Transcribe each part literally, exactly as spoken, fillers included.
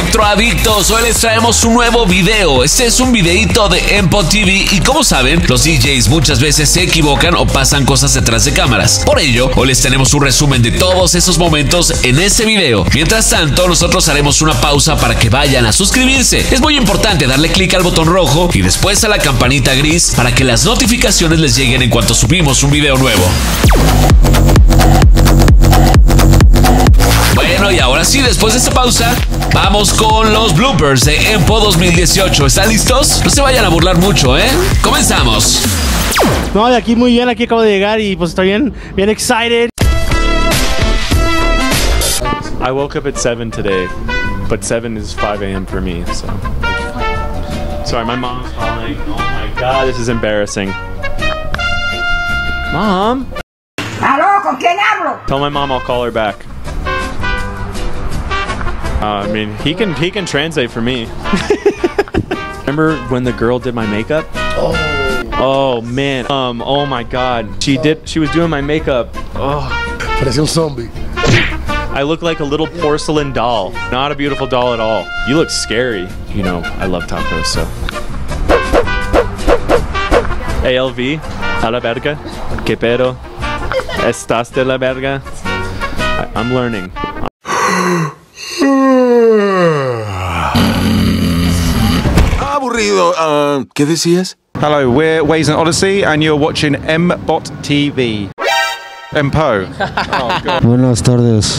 Electroadictos, hoy les traemos un nuevo video. Este es un videito de Empo T V y como saben, los D Js muchas veces se equivocan o pasan cosas detrás de cámaras. Por ello, hoy les tenemos un resumen de todos esos momentos en este video. Mientras tanto, nosotros haremos una pausa para que vayan a suscribirse. Es muy importante darle clic al botón rojo y después a la campanita gris para que las notificaciones les lleguen en cuanto subimos un video nuevo. Bueno, y ahora sí, después de esta pausa, vamos con los bloopers de Empo dos mil dieciocho. ¿Están listos? No se vayan a burlar mucho, ¿eh? ¡Comenzamos! No, de aquí muy bien, aquí acabo de llegar y pues estoy bien, bien excited. I woke up at seven today, but seven is five A M for me, so. Sorry, my mom's calling. Oh my god, this is embarrassing. Mom? ¿Aló? ¿Con quién hablo? Tell my mom I'll call her back. Uh, I mean, he can he can translate for me. Remember when the girl did my makeup? Oh. Oh man. Um. Oh my God. She did. She was doing my makeup. Oh. Parecía un zombie. I look like a little porcelain doll. Not a beautiful doll at all. You look scary. You know, I love tacos, so. A L V. A la verga. Que pedo. Estás de la verga. I, I'm learning. Aburrido. Uh, ¿Qué decías? Hello, we're Waze and Odyssey, and you're watching M Bot T V. Empo. Oh, God. Buenas tardes.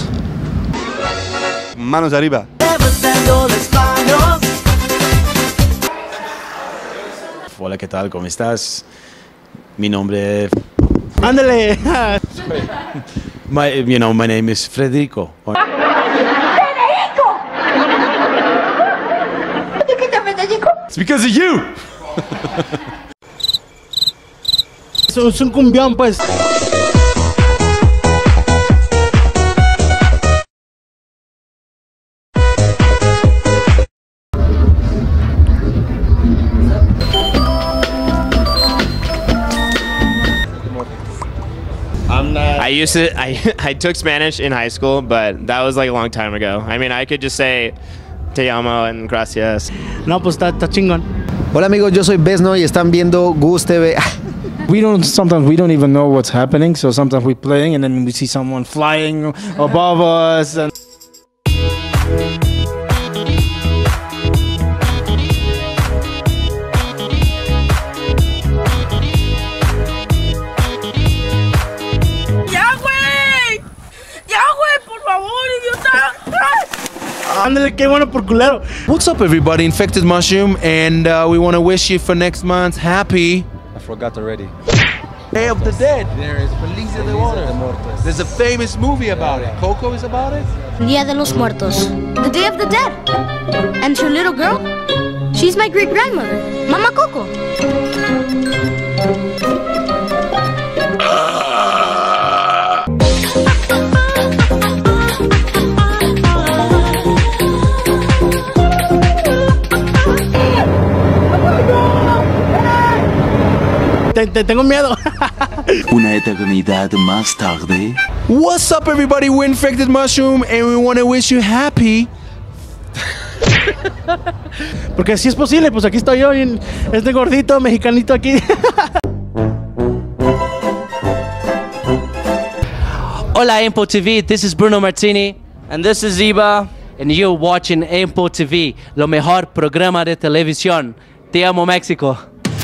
Manos arriba. Hola, ¿qué tal? ¿Cómo estás? Mi nombre es... ¡Ándale! My, you know, my name is Federico. It's because of you. Es un cumbión, pues. I used to, I, I took Spanish in high school, but that was like a long time ago. I mean, I could just say te amo and gracias. No, pues está, está chingón. Hola amigos, yo soy Besno y están viendo Gus T V. We don't, sometimes we don't even know what's happening, so sometimes we're playing and then we see someone flying above us. And Ándale, qué bueno por culero. What's up, everybody? Infected Mushroom, and uh, we want to wish you for next month happy. I forgot already. Day of the Dead. There is Feliz de Muertos. There's a famous movie about it. Coco is about it. Día de los Muertos. The Day of the Dead. And your little girl? She's my great grandmother, Mama Coco. Te, te tengo miedo. Una eternidad más tarde. What's up, everybody? We're Infected Mushroom, and we want to wish you happy. Porque si es posible, pues aquí estoy yo, en este gordito mexicanito aquí. Hola Empo T V, this is Bruno Martini. And this is Ziba. And you're watching Empo T V, lo mejor programa de televisión. Te amo, México.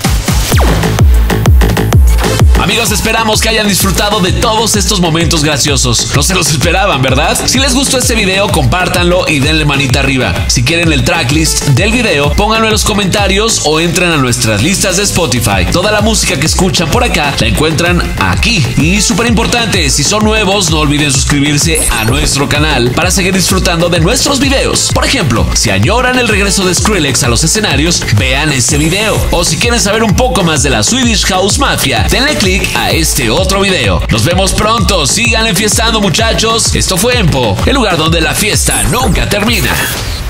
Amigos, esperamos que hayan disfrutado de todos estos momentos graciosos. No se los esperaban, ¿verdad? Si les gustó este video, compártanlo y denle manita arriba. Si quieren el tracklist del video, pónganlo en los comentarios o entren a nuestras listas de Spotify. Toda la música que escuchan por acá la encuentran aquí. Y súper importante, si son nuevos, no olviden suscribirse a nuestro canal para seguir disfrutando de nuestros videos. Por ejemplo, si añoran el regreso de Skrillex a los escenarios, vean este video. O si quieren saber un poco más de la Swedish House Mafia, denle click a este otro video. Nos vemos pronto, sigan enfiestando, muchachos. Esto fue Empo, el lugar donde la fiesta nunca termina.